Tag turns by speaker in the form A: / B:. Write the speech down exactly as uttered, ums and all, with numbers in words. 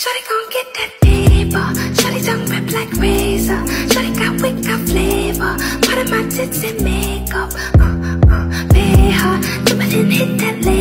A: Shawty gon' get that paper. Shawty tongue rip like razor. Shawty got wick, got flavor. Part of my tits and makeup. Uh, uh, pay her. Jump in, hit that later.